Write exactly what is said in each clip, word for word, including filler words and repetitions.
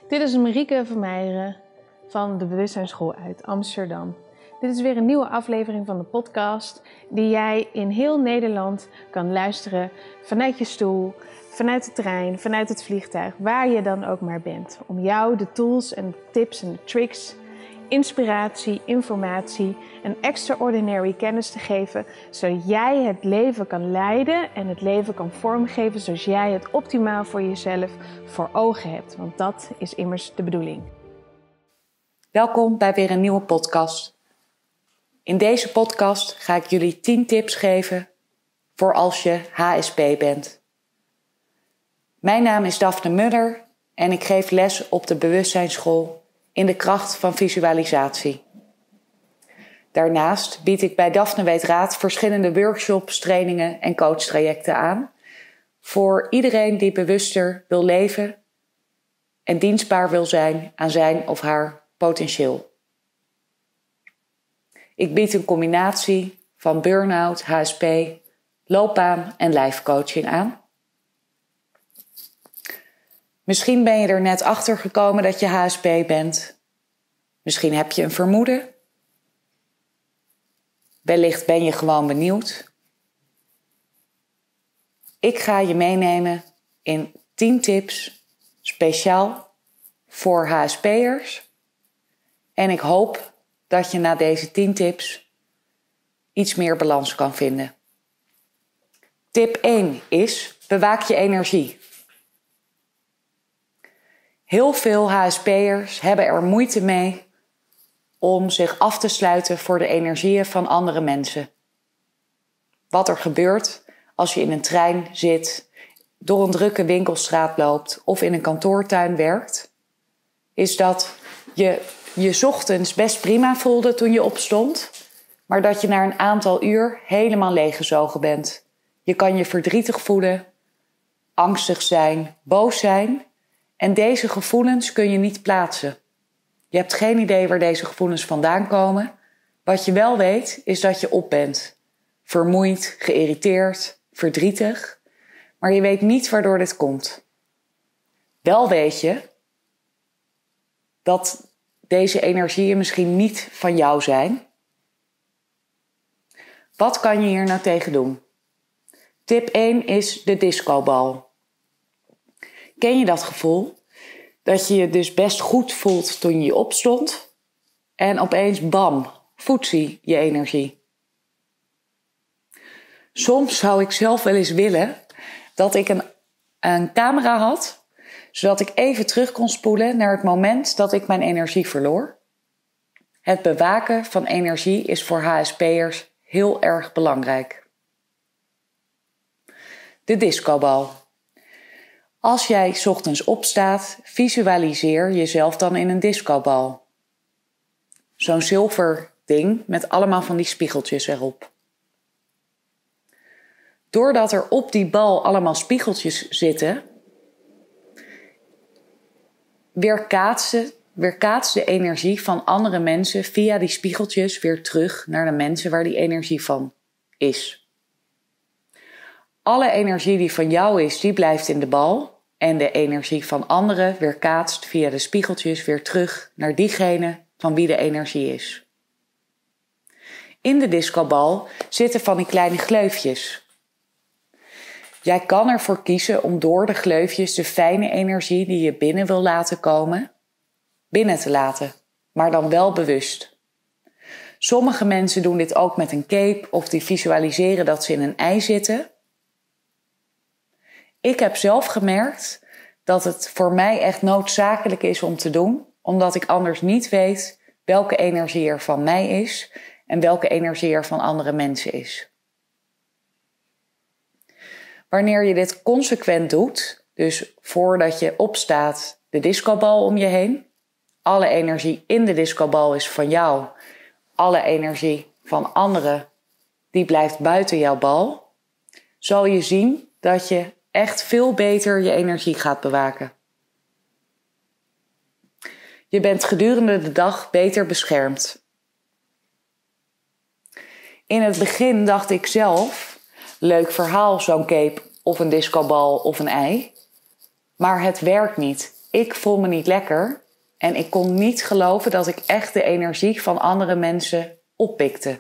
Dit is Marieke Vermeijeren van de Bewustzijnsschool uit Amsterdam. Dit is weer een nieuwe aflevering van de podcast die jij in heel Nederland kan luisteren vanuit je stoel, vanuit de trein, vanuit het vliegtuig, waar je dan ook maar bent. Om jou de tools en tips en tricks, inspiratie, informatie en extraordinary kennis te geven, zodat jij het leven kan leiden en het leven kan vormgeven zoals jij het optimaal voor jezelf voor ogen hebt. Want dat is immers de bedoeling. Welkom bij weer een nieuwe podcast. In deze podcast ga ik jullie tien tips geven voor als je H S P bent. Mijn naam is Daphne Muller en ik geef les op de Bewustzijnsschool in de kracht van visualisatie. Daarnaast bied ik bij Daphne Weet Raad verschillende workshops, trainingen en coachtrajecten aan voor iedereen die bewuster wil leven en dienstbaar wil zijn aan zijn of haar potentieel. Ik bied een combinatie van burn-out, H S P, loopbaan en lijfcoaching aan. Misschien ben je er net achter gekomen dat je H S P bent. Misschien heb je een vermoeden. Wellicht ben je gewoon benieuwd. Ik ga je meenemen in tien tips speciaal voor H S P'ers. En ik hoop dat je na deze tien tips iets meer balans kan vinden. Tip één is: bewaak je energie. Heel veel H S P'ers hebben er moeite mee om zich af te sluiten voor de energieën van andere mensen. Wat er gebeurt als je in een trein zit, door een drukke winkelstraat loopt of in een kantoortuin werkt, is dat je je ochtends best prima voelde toen je opstond, maar dat je na een aantal uur helemaal leeggezogen bent. Je kan je verdrietig voelen, angstig zijn, boos zijn. En deze gevoelens kun je niet plaatsen. Je hebt geen idee waar deze gevoelens vandaan komen. Wat je wel weet, is dat je op bent. Vermoeid, geïrriteerd, verdrietig. Maar je weet niet waardoor dit komt. Wel weet je dat deze energieën misschien niet van jou zijn. Wat kan je hier nou tegen doen? Tip één is de discobal. Ken je dat gevoel? Dat je je dus best goed voelt toen je opstond. En opeens, bam, foetsie je energie. Soms zou ik zelf wel eens willen dat ik een, een camera had, zodat ik even terug kon spoelen naar het moment dat ik mijn energie verloor. Het bewaken van energie is voor H S P'ers heel erg belangrijk. De discobal. Als jij 's ochtends opstaat, visualiseer jezelf dan in een discobal. Zo'n zilver ding met allemaal van die spiegeltjes erop. Doordat er op die bal allemaal spiegeltjes zitten, weerkaatsen, weerkaatst de energie van andere mensen via die spiegeltjes weer terug naar de mensen waar die energie van is. Alle energie die van jou is, die blijft in de bal. En de energie van anderen weerkaatst via de spiegeltjes weer terug naar diegene van wie de energie is. In de discobal zitten van die kleine gleufjes. Jij kan ervoor kiezen om door de gleufjes de fijne energie die je binnen wil laten komen, binnen te laten, maar dan wel bewust. Sommige mensen doen dit ook met een cape of die visualiseren dat ze in een ei zitten. Ik heb zelf gemerkt dat het voor mij echt noodzakelijk is om te doen, omdat ik anders niet weet welke energie er van mij is en welke energie er van andere mensen is. Wanneer je dit consequent doet, dus voordat je opstaat de discobal om je heen, alle energie in de discobal is van jou, alle energie van anderen die blijft buiten jouw bal, zal je zien dat je echt veel beter je energie gaat bewaken. Je bent gedurende de dag beter beschermd. In het begin dacht ik zelf, leuk verhaal zo'n cape of een discobal of een ei. Maar het werkt niet. ik voel me niet lekker. En ik kon niet geloven dat ik echt de energie van andere mensen oppikte.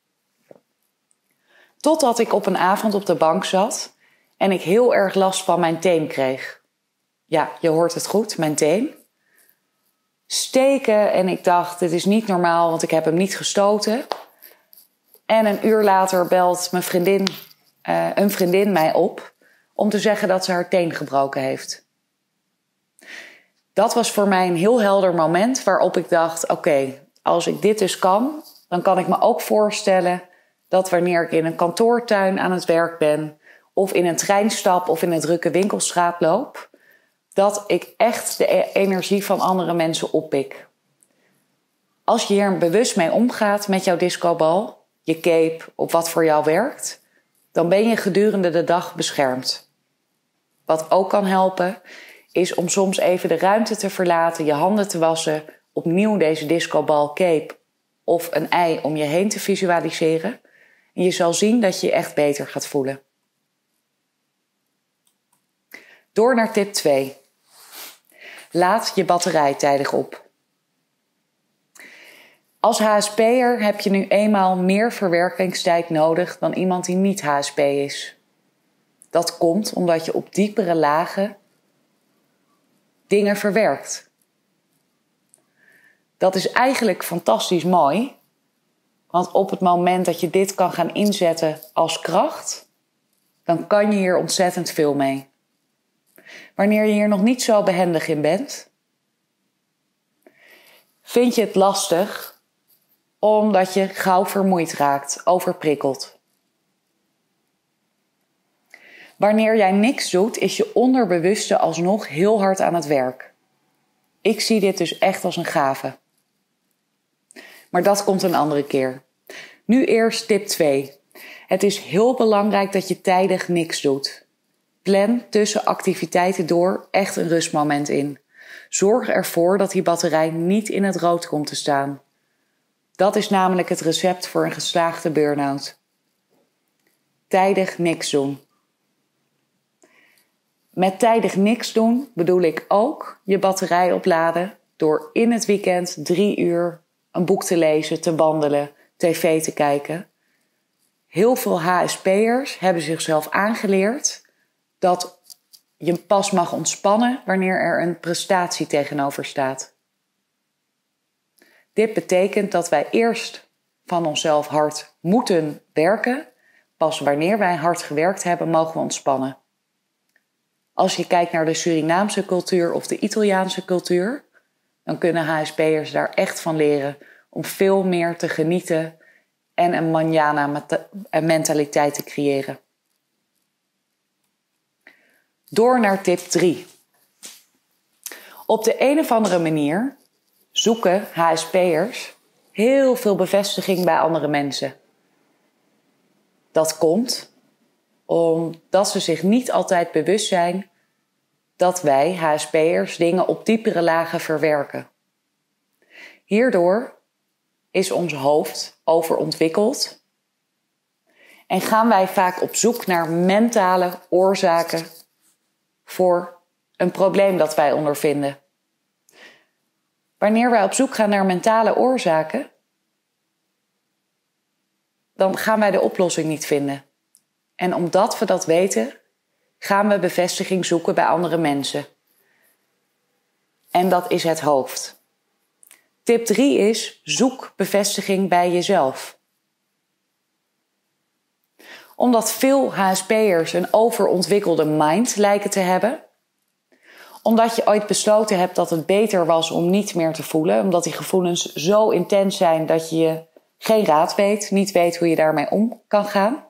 Totdat ik op een avond op de bank zat en ik heel erg last van mijn teen kreeg. Ja, je hoort het goed, mijn teen. Steken en ik dacht, dit is niet normaal, want ik heb hem niet gestoten. En een uur later belt mijn vriendin, uh, een vriendin mij op om te zeggen dat ze haar teen gebroken heeft. Dat was voor mij een heel helder moment waarop ik dacht, oké, okay, als ik dit dus kan, dan kan ik me ook voorstellen dat wanneer ik in een kantoortuin aan het werk ben, of in een trein stap of in een drukke winkelstraat loop, dat ik echt de e- energie van andere mensen oppik. Als je hier bewust mee omgaat met jouw discobal, je cape of wat voor jou werkt, dan ben je gedurende de dag beschermd. Wat ook kan helpen, is om soms even de ruimte te verlaten, je handen te wassen, opnieuw deze discobal, cape of een ei om je heen te visualiseren. En je zal zien dat je je echt beter gaat voelen. Door naar tip twee. Laat je batterij tijdig op. Als H S P'er heb je nu eenmaal meer verwerkingstijd nodig dan iemand die niet H S P is. Dat komt omdat je op diepere lagen dingen verwerkt. Dat is eigenlijk fantastisch mooi, want op het moment dat je dit kan gaan inzetten als kracht, dan kan je hier ontzettend veel mee. Wanneer je hier nog niet zo behendig in bent, vind je het lastig omdat je gauw vermoeid raakt, overprikkeld. Wanneer jij niks doet, is je onderbewuste alsnog heel hard aan het werk. Ik zie dit dus echt als een gave. Maar dat komt een andere keer. Nu eerst tip twee. Het is heel belangrijk dat je tijdig niks doet. Plan tussen activiteiten door echt een rustmoment in. Zorg ervoor dat die batterij niet in het rood komt te staan. Dat is namelijk het recept voor een geslaagde burn-out. Tijdig niks doen. Met tijdig niks doen bedoel ik ook je batterij opladen door in het weekend drie uur een boek te lezen, te wandelen, tv te kijken. Heel veel H S P'ers hebben zichzelf aangeleerd dat je pas mag ontspannen wanneer er een prestatie tegenover staat. Dit betekent dat wij eerst van onszelf hard moeten werken. Pas wanneer wij hard gewerkt hebben, mogen we ontspannen. Als je kijkt naar de Surinaamse cultuur of de Italiaanse cultuur, dan kunnen H S P'ers daar echt van leren om veel meer te genieten en een manjana mentaliteit te creëren. Door naar tip drie. Op de een of andere manier zoeken H S P'ers heel veel bevestiging bij andere mensen. Dat komt omdat ze zich niet altijd bewust zijn dat wij H S P'ers dingen op diepere lagen verwerken. Hierdoor is ons hoofd overontwikkeld en gaan wij vaak op zoek naar mentale oorzaken voor een probleem dat wij ondervinden. Wanneer wij op zoek gaan naar mentale oorzaken, dan gaan wij de oplossing niet vinden. En omdat we dat weten, gaan we bevestiging zoeken bij andere mensen. En dat is het hoofd. Tip drie is, zoek bevestiging bij jezelf. Omdat veel H S P'ers een overontwikkelde mind lijken te hebben, omdat je ooit besloten hebt dat het beter was om niet meer te voelen, omdat die gevoelens zo intens zijn dat je geen raad weet, niet weet hoe je daarmee om kan gaan.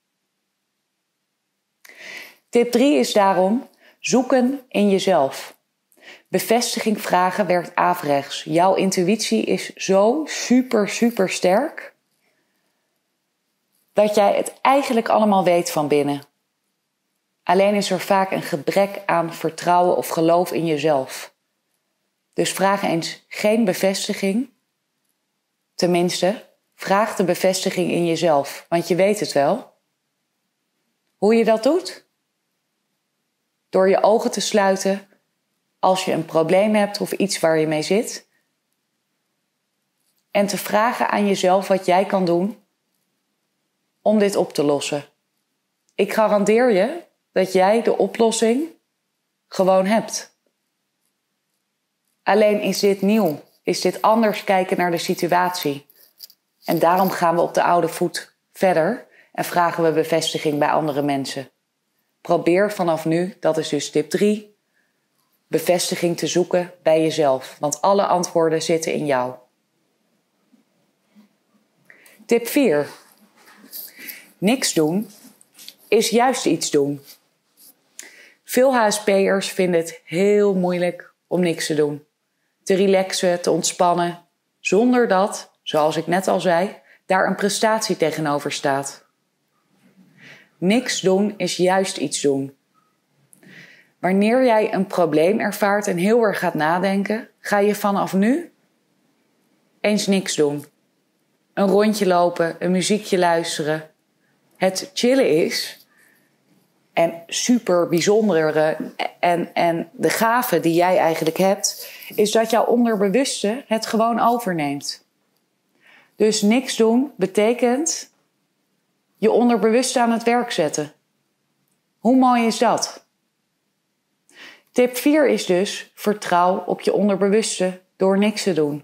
Tip drie is daarom zoeken in jezelf. Bevestiging vragen werkt averechts. Jouw intuïtie is zo super, super sterk dat jij het eigenlijk allemaal weet van binnen. Alleen is er vaak een gebrek aan vertrouwen of geloof in jezelf. Dus vraag eens geen bevestiging. Tenminste, vraag de bevestiging in jezelf, want je weet het wel. Hoe je dat doet? Door je ogen te sluiten als je een probleem hebt of iets waar je mee zit. En te vragen aan jezelf wat jij kan doen om dit op te lossen. Ik garandeer je dat jij de oplossing gewoon hebt. Alleen is dit nieuw, is dit anders kijken naar de situatie. En daarom gaan we op de oude voet verder en vragen we bevestiging bij andere mensen. Probeer vanaf nu, dat is dus tip drie, bevestiging te zoeken bij jezelf. Want alle antwoorden zitten in jou. Tip vier. Niks doen is juist iets doen. Veel H S P'ers vinden het heel moeilijk om niks te doen. Te relaxen, te ontspannen, zonder dat, zoals ik net al zei, daar een prestatie tegenover staat. Niks doen is juist iets doen. Wanneer jij een probleem ervaart en heel erg gaat nadenken, ga je vanaf nu eens niks doen. Een rondje lopen, een muziekje luisteren. Het chillen is, en super bijzondere en, en de gave die jij eigenlijk hebt, is dat jouw onderbewuste het gewoon overneemt. Dus niks doen betekent je onderbewuste aan het werk zetten. Hoe mooi is dat? Tip vier is dus, vertrouw op je onderbewuste door niks te doen.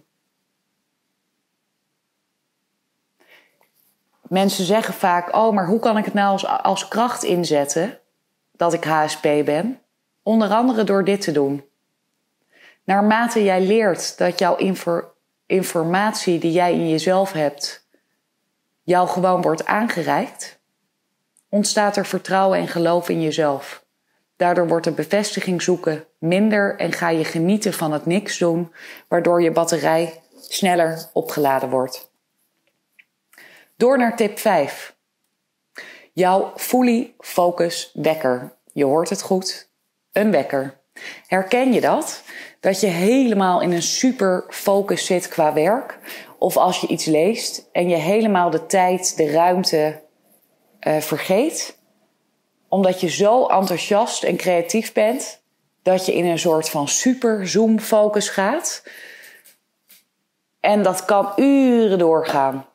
Mensen zeggen vaak, oh, maar hoe kan ik het nou als, als kracht inzetten dat ik H S P ben? Onder andere door dit te doen. Naarmate jij leert dat jouw infor- informatie die jij in jezelf hebt, jou gewoon wordt aangereikt, ontstaat er vertrouwen en geloof in jezelf. Daardoor wordt de bevestiging zoeken minder en ga je genieten van het niks doen, waardoor je batterij sneller opgeladen wordt. Door naar tip vijf. Jouw fully focus wekker. Je hoort het goed, een wekker. Herken je dat? Dat je helemaal in een super focus zit qua werk? Of als je iets leest en je helemaal de tijd, de ruimte uh, vergeet? Omdat je zo enthousiast en creatief bent, dat je in een soort van super zoom focus gaat. En dat kan uren doorgaan.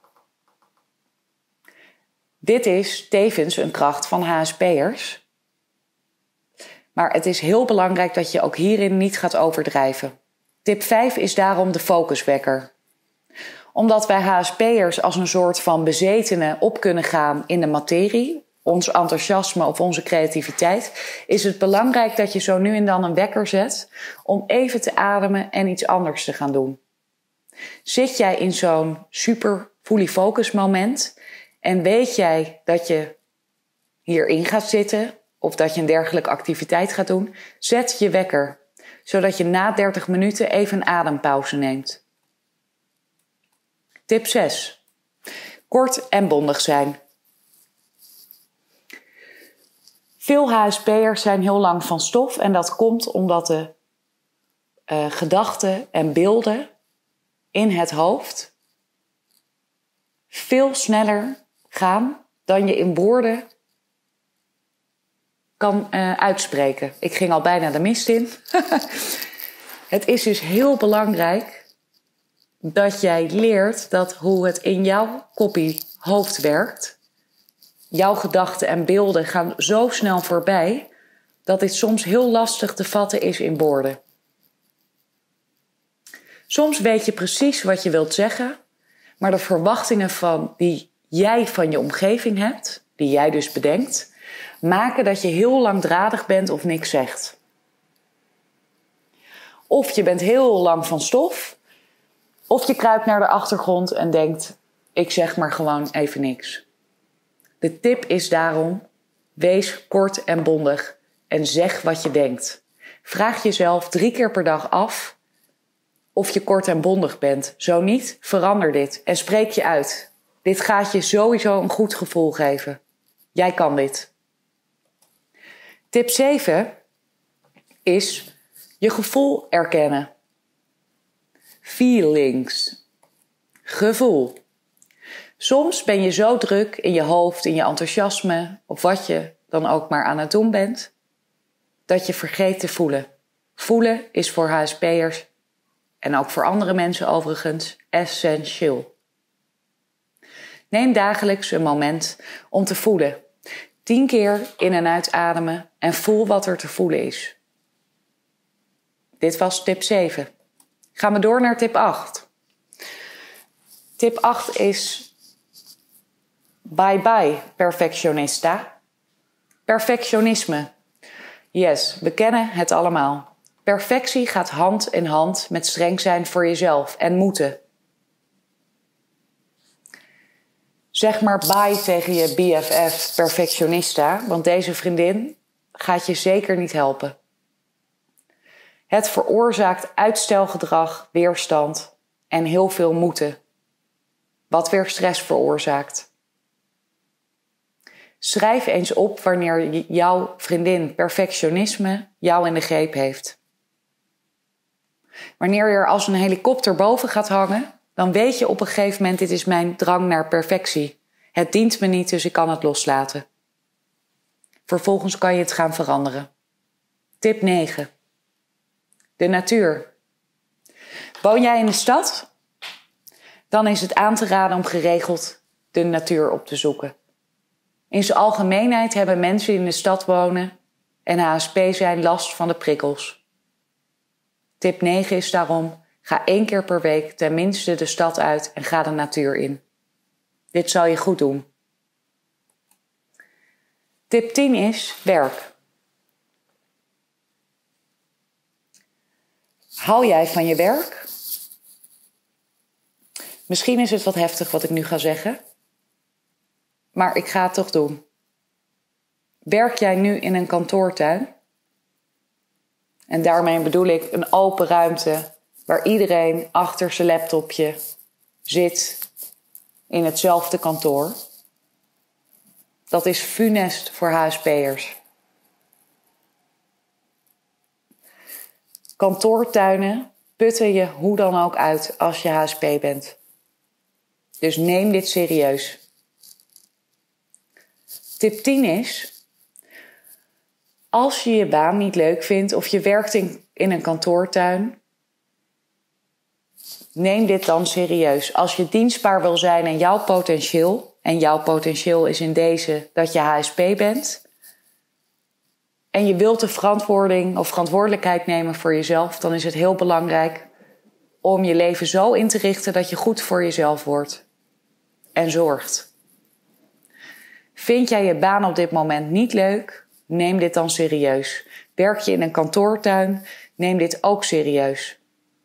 Dit is tevens een kracht van H S P'ers. Maar het is heel belangrijk dat je ook hierin niet gaat overdrijven. Tip vijf is daarom de focuswekker. Omdat wij H S P'ers als een soort van bezetenen op kunnen gaan in de materie, ons enthousiasme of onze creativiteit, is het belangrijk dat je zo nu en dan een wekker zet om even te ademen en iets anders te gaan doen. Zit jij in zo'n super fully focus moment en weet jij dat je hierin gaat zitten of dat je een dergelijke activiteit gaat doen, zet je wekker, zodat je na dertig minuten even een adempauze neemt. Tip zes. Kort en bondig zijn. Veel H S P'ers zijn heel lang van stof en dat komt omdat de uh, gedachten en beelden in het hoofd veel sneller gaan dan je in woorden kan uh, uitspreken. Ik ging al bijna de mist in. Het is dus heel belangrijk dat jij leert dat hoe het in jouw koppie hoofd werkt. Jouw gedachten en beelden gaan zo snel voorbij dat dit soms heel lastig te vatten is in woorden. Soms weet je precies wat je wilt zeggen, maar de verwachtingen van die jij van je omgeving hebt, die jij dus bedenkt, maken dat je heel langdradig bent of niks zegt. Of je bent heel lang van stof, of je kruipt naar de achtergrond en denkt, ik zeg maar gewoon even niks. De tip is daarom, wees kort en bondig en zeg wat je denkt. Vraag jezelf drie keer per dag af of je kort en bondig bent. Zo niet, verander dit en spreek je uit. Dit gaat je sowieso een goed gevoel geven. Jij kan dit. Tip zeven is je gevoel erkennen. Feelings. Gevoel. Soms ben je zo druk in je hoofd, in je enthousiasme of wat je dan ook maar aan het doen bent, dat je vergeet te voelen. Voelen is voor H S P'ers en ook voor andere mensen overigens essentieel. Neem dagelijks een moment om te voelen. Tien keer in- en uitademen en voel wat er te voelen is. Dit was tip zeven. Gaan we door naar tip acht. Tip acht is bye bye perfectionista. Perfectionisme. Yes, we kennen het allemaal. Perfectie gaat hand in hand met streng zijn voor jezelf en moeten. Zeg maar bye tegen je B F F perfectionista, want deze vriendin gaat je zeker niet helpen. Het veroorzaakt uitstelgedrag, weerstand en heel veel moeten, wat weer stress veroorzaakt. Schrijf eens op wanneer jouw vriendin perfectionisme jou in de greep heeft. Wanneer je er als een helikopter boven gaat hangen, dan weet je op een gegeven moment, dit is mijn drang naar perfectie. Het dient me niet, dus ik kan het loslaten. Vervolgens kan je het gaan veranderen. Tip negen. De natuur. Woon jij in de stad? Dan is het aan te raden om geregeld de natuur op te zoeken. In zijn algemeenheid hebben mensen die in de stad wonen en H S P zijn last van de prikkels. Tip negen is daarom: ga één keer per week tenminste de stad uit en ga de natuur in. Dit zal je goed doen. Tip tien is werk. Hou jij van je werk? Misschien is het wat heftig wat ik nu ga zeggen, maar ik ga het toch doen. Werk jij nu in een kantoortuin? En daarmee bedoel ik een open ruimte waar iedereen achter zijn laptopje zit in hetzelfde kantoor. Dat is funest voor H S P'ers. Kantoortuinen putten je hoe dan ook uit als je H S P bent. Dus neem dit serieus. Tip tien is: als je je baan niet leuk vindt of je werkt in, in een kantoortuin, neem dit dan serieus. Als je dienstbaar wil zijn en jouw potentieel, en jouw potentieel is in deze dat je H S P bent, en je wilt de verantwoording of verantwoordelijkheid nemen voor jezelf, dan is het heel belangrijk om je leven zo in te richten dat je goed voor jezelf wordt en zorgt. Vind jij je baan op dit moment niet leuk? Neem dit dan serieus. Werk je in een kantoortuin? Neem dit ook serieus.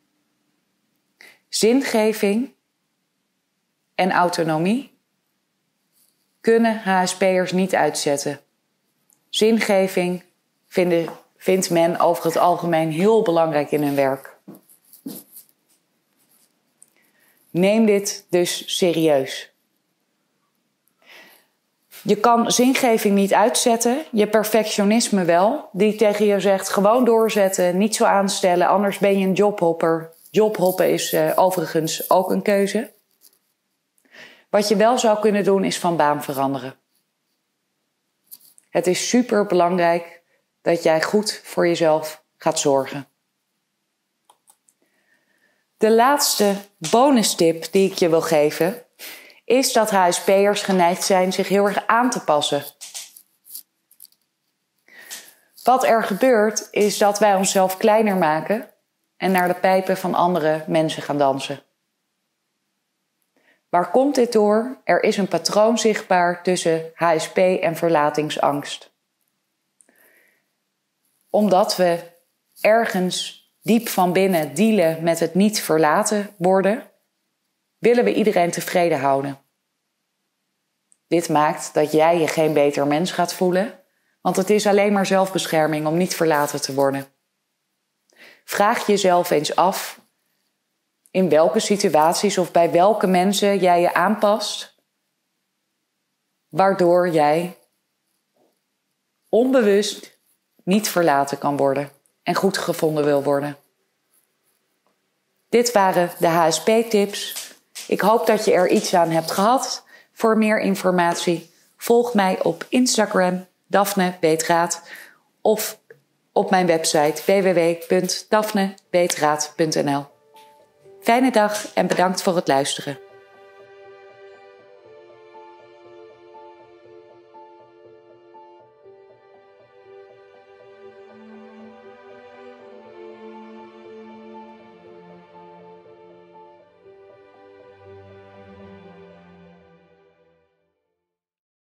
Zingeving en autonomie kunnen H S P'ers niet uitzetten. Zingeving vinden, vindt men over het algemeen heel belangrijk in hun werk. Neem dit dus serieus. Je kan zingeving niet uitzetten, je perfectionisme wel, die tegen je zegt gewoon doorzetten, niet zo aanstellen, anders ben je een jobhopper. Jobhoppen is uh, overigens ook een keuze. Wat je wel zou kunnen doen is van baan veranderen. Het is super belangrijk dat jij goed voor jezelf gaat zorgen. De laatste bonustip die ik je wil geven is dat H S P'ers geneigd zijn zich heel erg aan te passen. Wat er gebeurt is dat wij onszelf kleiner maken en naar de pijpen van andere mensen gaan dansen. Waar komt dit door? Er is een patroon zichtbaar tussen H S P en verlatingsangst. Omdat we ergens diep van binnen dealen met het niet verlaten worden, willen we iedereen tevreden houden. Dit maakt dat jij je geen beter mens gaat voelen, want het is alleen maar zelfbescherming om niet verlaten te worden. Vraag jezelf eens af in welke situaties of bij welke mensen jij je aanpast, waardoor jij onbewust niet verlaten kan worden en goed gevonden wil worden. Dit waren de H S P-tips. Ik hoop dat je er iets aan hebt gehad. Voor meer informatie volg mij op Instagram, Daphne Weet Raad, of op mijn website w w w punt daphne beetraad punt n l. Fijne dag en bedankt voor het luisteren.